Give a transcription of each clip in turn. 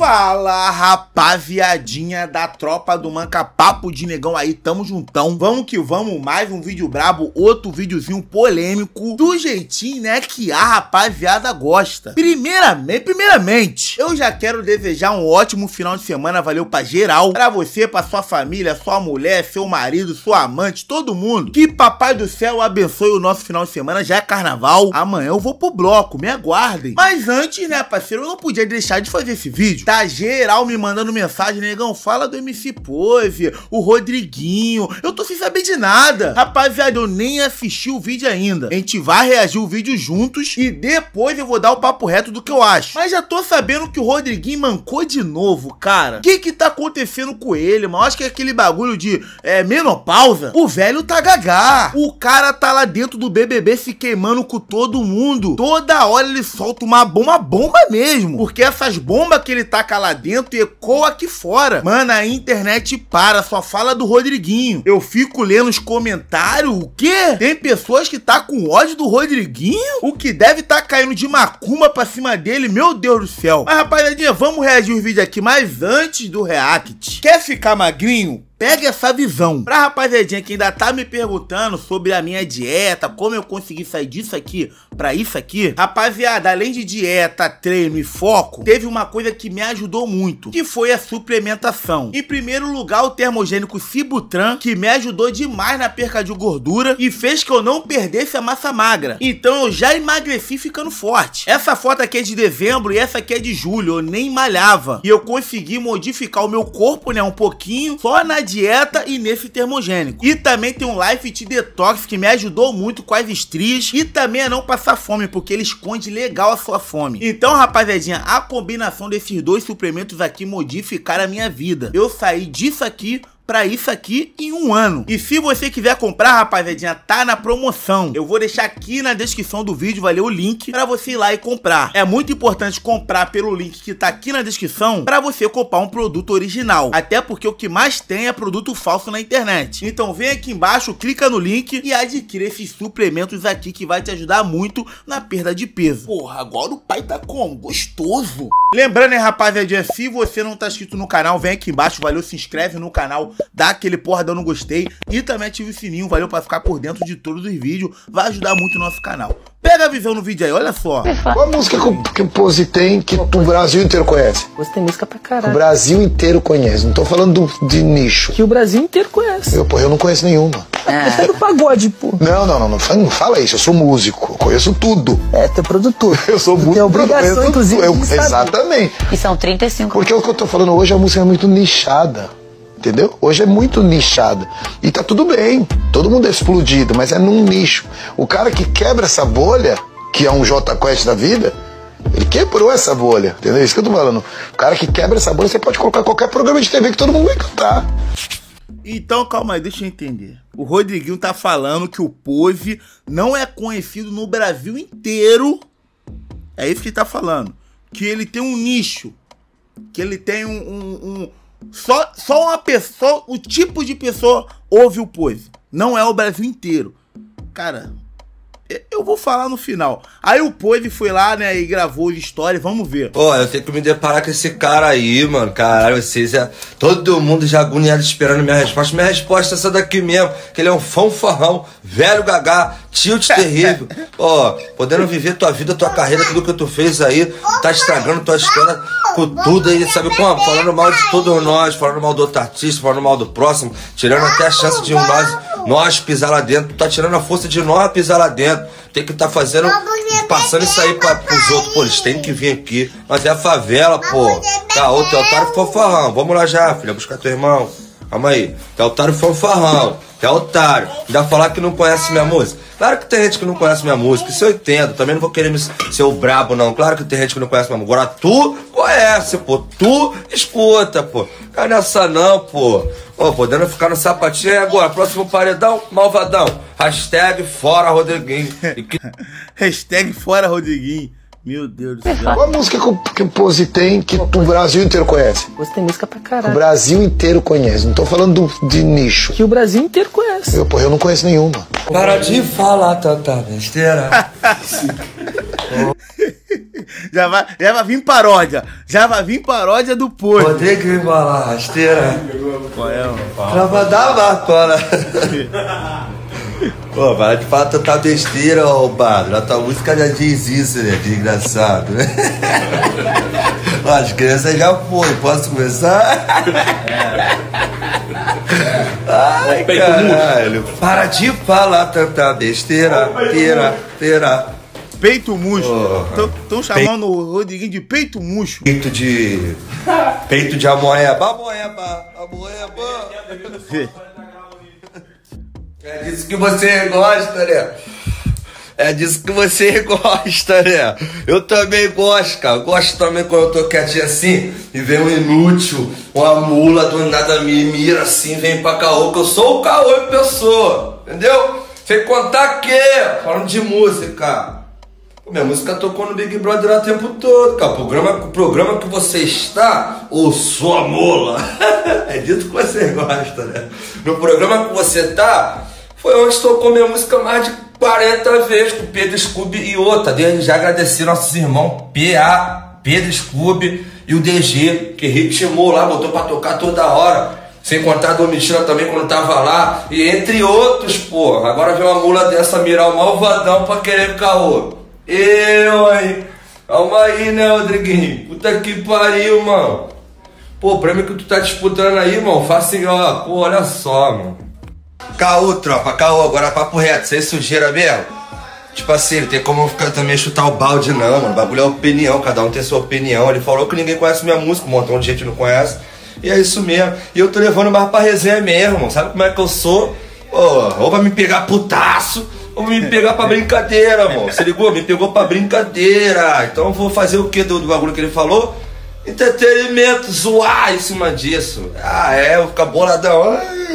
Fala, rapaziadinha da tropa do Manca, papo de negão aí, tamo juntão. Vamos que vamos, mais um vídeo brabo, outro videozinho polêmico, do jeitinho, né, que a rapaziada gosta. Primeiramente, eu já quero desejar um ótimo final de semana, valeu pra geral, pra você, pra sua família, sua mulher, seu marido, sua amante, todo mundo. Que papai do céu abençoe o nosso final de semana, já é carnaval, amanhã eu vou pro bloco, me aguardem. Mas antes, né, parceiro, eu não podia deixar de fazer esse vídeo. Tá geral me mandando mensagem, negão, fala do MC Pose, o Rodriguinho, eu tô sem saber de nada. Rapaziada, eu nem assisti o vídeo ainda. A gente vai reagir o vídeo juntos e depois eu vou dar o papo reto do que eu acho. Mas já tô sabendo que o Rodriguinho mancou de novo, cara. O que tá acontecendo com ele, mano? Acho que é aquele bagulho de menopausa. O velho tá gagá. O cara tá lá dentro do BBB se queimando com todo mundo. Toda hora ele solta uma bomba mesmo. Porque essas bombas que ele taca lá dentro ecoa aqui fora. Mano, a internet para, só fala do Rodriguinho. Eu fico lendo os comentários, o quê? Tem pessoas que tá com ódio do Rodriguinho? O que deve tá caindo de macumba pra cima dele, meu Deus do céu. Mas rapaziadinha, vamos reagir os vídeos aqui, mas antes do react. Quer ficar magrinho? Pega essa visão. Pra rapaziadinha que ainda tá me perguntando sobre a minha dieta, como eu consegui sair disso aqui pra isso aqui. Rapaziada, além de dieta, treino e foco, teve uma coisa que me ajudou muito, que foi a suplementação. Em primeiro lugar, o termogênico Sibutran, que me ajudou demais na perca de gordura e fez que eu não perdesse a massa magra. Então eu já emagreci ficando forte. Essa foto aqui é de dezembro e essa aqui é de julho, eu nem malhava. E eu consegui modificar o meu corpo, né, um pouquinho, só na dieta e nesse termogênico. E também tem um Life Tea Detox que me ajudou muito com as estrias e também a não passar fome, porque ele esconde legal a sua fome. Então, rapaziadinha, a combinação desses dois suplementos aqui modificaram a minha vida. Eu saí disso aqui pra isso aqui em um ano. E se você quiser comprar, rapaziadinha, tá na promoção. Eu vou deixar aqui na descrição do vídeo, valeu, o link pra você ir lá e comprar. É muito importante comprar pelo link que tá aqui na descrição pra você comprar um produto original. Até porque o que mais tem é produto falso na internet. Então vem aqui embaixo, clica no link e adquira esses suplementos aqui que vai te ajudar muito na perda de peso. Porra, agora o pai tá como? Gostoso. Lembrando, hein, rapaziadinha, se você não tá inscrito no canal, vem aqui embaixo, valeu, se inscreve no canal, dá aquele porra dando gostei e também ativa o sininho, valeu, pra ficar por dentro de todos os vídeos, vai ajudar muito o nosso canal. Pega a visão no vídeo aí, olha só. Qual a música que o Pose tem que o Brasil inteiro conhece? Você tem música pra caralho. O Brasil inteiro conhece, não tô falando de nicho. Que o Brasil inteiro conhece. Eu não conheço nenhuma. É do pagode, pô. Não fala isso, eu sou músico, conheço tudo. É, tu é produtor. Eu sou músico. Tem obrigação, inclusive, de saber. Exatamente. E são 35. Porque o que eu tô falando hoje, a música é muito nichada. Entendeu? Hoje é muito nichada. E tá tudo bem. Todo mundo é explodido, mas é num nicho. O cara que quebra essa bolha, que é um Jota Quest da vida, ele quebrou essa bolha. Entendeu? Isso que eu tô falando. O cara que quebra essa bolha, você pode colocar qualquer programa de TV que todo mundo vai cantar. Então, calma aí, deixa eu entender. O Rodriguinho tá falando que o Pose não é conhecido no Brasil inteiro. É isso que ele tá falando. Que ele tem um nicho. Que ele tem só uma pessoa, o tipo de pessoa ouve o Pose. Não é o Brasil inteiro. Cara, eu vou falar no final. Aí o Pose foi lá, né, e gravou as histórias, vamos ver. Pô, eu tenho que me deparar com esse cara aí, mano. Caralho, vocês todo mundo já agoniado esperando minha resposta. Minha resposta é essa daqui mesmo, que ele é um fanfarrão, velho gagá, tilt terrível. Ó, podendo viver tua vida, tua carreira, tudo que tu fez aí, tá estragando tua história com tudo aí, sabe como? Falando mal de todos nós, falando mal do outro artista, falando mal do próximo, tirando até a chance de nós pisar lá dentro. Tá tirando a força de nós pisar lá dentro. Tem que tá fazendo, passando isso aí pros outros. Pô, eles têm que vir aqui. Mas é a favela, pô. Tá, ô, teu otário fanfarrão. Vamos lá já, filha, buscar teu irmão. Calma aí. Teu otário fanfarrão. Teu otário. Ainda falar que não conhece minha música. Claro que tem gente que não conhece minha música. Isso eu entendo. Também não vou querer ser o brabo, não. Claro que tem gente que não conhece minha música. Agora tu conhece, pô. Tu escuta, pô. Cai nessa não, pô. Ô, podendo ficar no sapatinho aí agora. Próximo paredão, malvadão. Hashtag fora Rodriguinho. Hashtag fora Rodriguinho. Meu Deus do céu. Qual a música que o Pose tem que o Brasil inteiro conhece? Você tem música pra caralho. O Brasil inteiro conhece, não tô falando de nicho. Que o Brasil inteiro conhece. Eu não conheço nenhuma. Para de falar tanta besteira. Já vai vir paródia. Já vai vir paródia do Pose. Rodrigo embala rasteira. Qual é, mano? Trava da macola. Pô, para de falar tanta besteira, ô padre. A tua música já diz isso, né? Desgraçado, né? Ó, as crianças já foi. Posso começar? Ai, caralho. Para de falar tanta besteira. Pera. Peito murcho. Estão chamando o Rodriguinho de peito murcho. Peito de amoeba. É disso que você gosta, né? É disso que você gosta, né? Eu também gosto, cara. Gosto também quando eu tô quietinho assim e vem um inútil, uma mula do nada me mira assim, vem pra caô, que eu sou o caô em pessoa, entendeu? Sem contar que, falando de música, minha música tocou no Big Brother o tempo todo, cara. O programa que você está, ou sua mula, é disso que você gosta, né? No programa que você tá, foi onde tocou minha música mais de 40 vezes, com Pedro Scooby e outra. Desde já agradecer nossos irmãos PA, Pedro Scooby e o DG, que ritmou lá, botou pra tocar toda hora. Sem contar a Domitila também quando tava lá. E entre outros, pô. Agora vem uma mula dessa mirar o malvadão pra querer caô. Hein? Calma aí, né, Rodriguinho? Puta que pariu, mano. Pô, o prêmio que tu tá disputando aí, mano, faça assim, ó. Pô, olha só, mano. Caô, tropa, caô. Agora papo reto, sem sujeira mesmo. Tipo assim, não tem como eu ficar também chutar o balde, não, mano. O bagulho é opinião, cada um tem sua opinião. Ele falou que ninguém conhece minha música, um montão de gente não conhece. E é isso mesmo. E eu tô levando mais pra resenha mesmo, mano. Sabe como é que eu sou? Ou vai me pegar putaço, ou me pegar pra brincadeira, mano. Você ligou? Me pegou pra brincadeira. Então eu vou fazer o que do bagulho que ele falou? Entretenimento, zoar em cima disso. Ah, é, eu vou ficar boladão.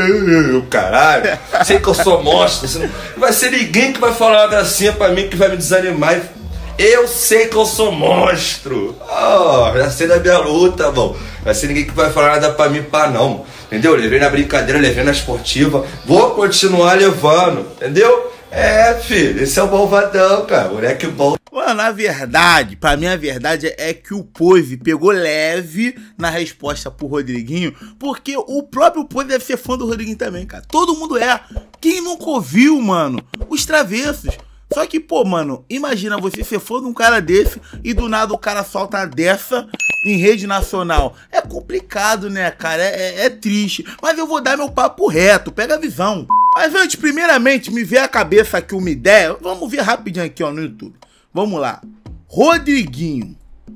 Caralho, sei que eu sou monstro. Não vai ser ninguém que vai falar uma gracinha pra mim que vai me desanimar. Eu sei que eu sou monstro. Já sei da minha luta, mano. Vai ser ninguém que vai falar nada pra mim, pá, não. Entendeu? Levei na brincadeira, levei na esportiva. Vou continuar levando, entendeu? É, filho, esse é o malvadão, cara. Moleque bom. Mano, na verdade, pra mim a verdade é que o Pose pegou leve na resposta pro Rodriguinho, porque o próprio Pose deve ser fã do Rodriguinho também, cara. Todo mundo é. Quem nunca ouviu, mano? Os Travessos. Só que, pô, mano, imagina você ser fã de um cara desse e do nada o cara solta dessa em rede nacional. É complicado, né, cara? É triste. Mas eu vou dar meu papo reto, pega a visão. Mas antes, primeiramente, me veio a cabeça aqui uma ideia. Vamos ver rapidinho aqui, ó, no YouTube. Vamos lá. Rodriguinho.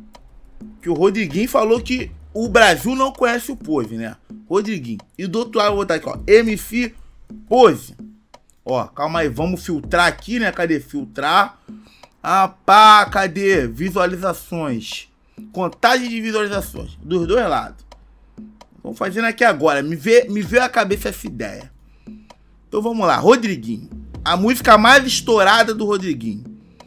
Que o Rodriguinho falou que o Brasil não conhece o Pose, né? Rodriguinho. E do outro lado eu vou botar aqui, ó. MC Pose. Ó, calma aí. Vamos filtrar aqui, né? Cadê? Filtrar. Ah, pá. Cadê? Visualizações. Contagem de visualizações. Dos dois lados. Vamos fazendo aqui agora. Me veio a cabeça essa ideia. Então vamos lá. Rodriguinho. A música mais estourada do Rodriguinho.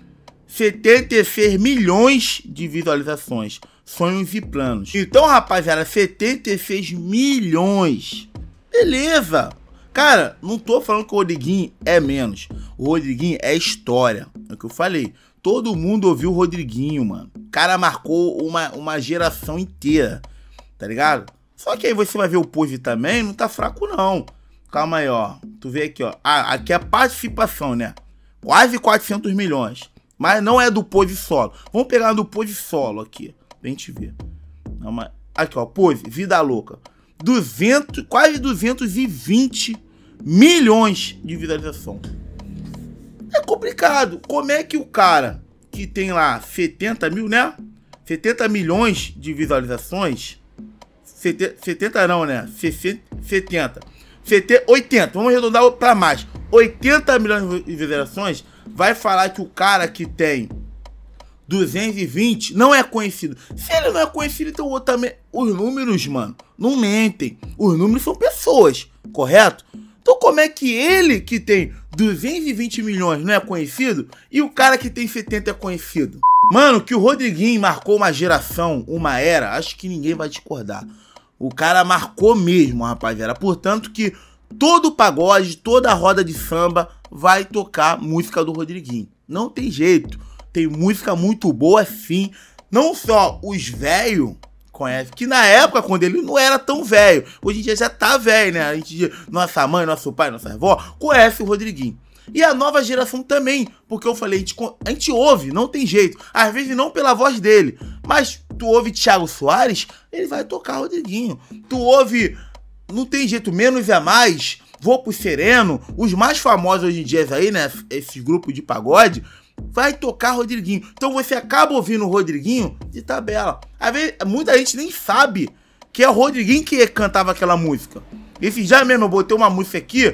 76 milhões de visualizações. Sonhos e planos. Então, rapaziada, 76 milhões. Beleza. Cara, não tô falando que o Rodriguinho é menos. O Rodriguinho é história. É o que eu falei. Todo mundo ouviu o Rodriguinho, mano. O cara marcou uma geração inteira. Tá ligado? Só que aí você vai ver o Pose também, não tá fraco não. Calma aí, ó. Tu vê aqui, ó. Ah, aqui é a participação, né? Quase 400 milhões. Mas não é do Pose solo. Vamos pegar do Pose solo aqui. Pra gente ver. Aqui, ó. Pose, Vida Louca. Quase 220 milhões de visualização. É complicado. Como é que o cara que tem lá 70 mil, né? 70 milhões de visualizações. 70 não, né? 70. 80. Vamos arredondar pra mais. 80 milhões de visualizações. Vai falar que o cara que tem 220 não é conhecido. Se ele não é conhecido, então o outro também. Os números, mano, não mentem. Os números são pessoas, correto? Então como é que ele que tem 220 milhões não é conhecido e o cara que tem 70 é conhecido? Mano, que o Rodriguinho marcou uma geração, uma era, acho que ninguém vai discordar. O cara marcou mesmo, rapaziada. Portanto que todo pagode, toda roda de samba vai tocar música do Rodriguinho. Não tem jeito. tem música muito boa sim. Não só os velhos conhecem, que na época, quando ele não era tão velho, hoje em dia já tá velho, né? A gente, nossa mãe, nosso pai, nossa avó, conhece o Rodriguinho. E a nova geração também, porque eu falei, a gente ouve, não tem jeito. Às vezes não pela voz dele, mas tu ouve Thiago Soares, ele vai tocar Rodriguinho. Tu ouve, não tem jeito, Menos é Mais, Vou Pro Sereno, os mais famosos hoje em dia aí, né, esses grupos de pagode, vai tocar Rodriguinho. Então você acaba ouvindo o Rodriguinho de tabela. Às vezes, muita gente nem sabe que é o Rodriguinho que cantava aquela música. Esse já mesmo, eu botei uma música aqui,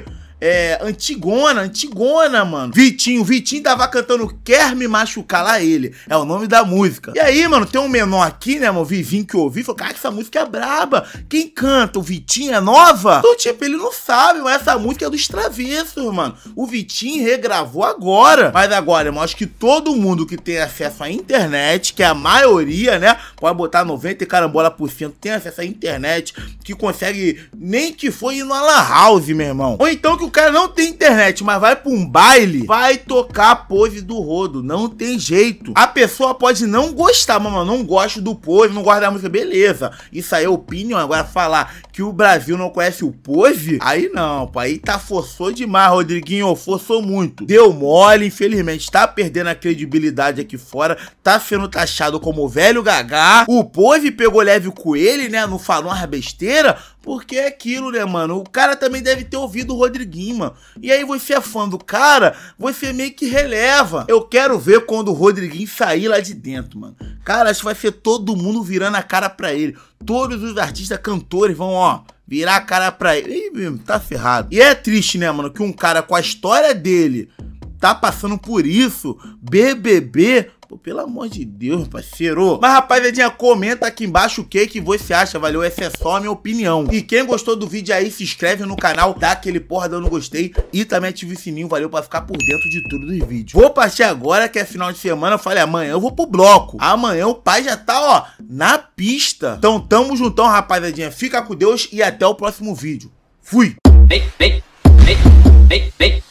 antigona, mano. Vitinho tava cantando Quer Me Machucar Lá Ele. É o nome da música. E aí, mano, tem um menor aqui, né, mano, Vivinho, que eu ouvi, falou, cara, essa música é braba. Quem canta? O Vitinho é nova? Então, tipo, ele não sabe, mas essa música é dos Travessos, mano. O Vitinho regravou agora. Mas agora, eu acho que todo mundo que tem acesso à internet, que é a maioria, né, pode botar 90 e carambola por cento, tem acesso à internet, que consegue, nem que foi ir no Lan House, meu irmão. Ou então que o cara não tem internet, mas vai pra um baile, vai tocar a pose do Rodo. Não tem jeito. A pessoa pode não gostar, mas eu não gosto do pose, não gosto da música, beleza. Isso aí é opinião. Agora falar que o Brasil não conhece o pose, aí não, pô. Aí forçou demais, Rodriguinho, forçou muito. Deu mole, infelizmente, tá perdendo a credibilidade aqui fora, tá sendo taxado como velho Gagá. O pose pegou leve com ele, né, não falou uma besteira, porque é aquilo, né, mano? O cara também deve ter ouvido o Rodriguinho, mano. E aí você é fã do cara, você meio que releva. Eu quero ver quando o Rodriguinho sair lá de dentro, mano. Cara, acho que vai ser todo mundo virando a cara pra ele. Todos os artistas cantores vão, ó, virar a cara pra ele. Ih, meu, tá ferrado. E é triste, né, mano, que um cara com a história dele tá passando por isso, BBB... Pô, pelo amor de Deus, parceiro. Mas, rapaziadinha, comenta aqui embaixo o que você acha, valeu? Essa é só a minha opinião. E quem gostou do vídeo aí, se inscreve no canal, dá aquele porra dando gostei e também ativa o sininho, valeu, pra ficar por dentro de tudo dos vídeos. Vou partir agora, que é final de semana, eu falei, amanhã eu vou pro bloco. Amanhã o pai já tá, ó, na pista. Então, tamo juntão, rapaziadinha. Fica com Deus e até o próximo vídeo. Fui!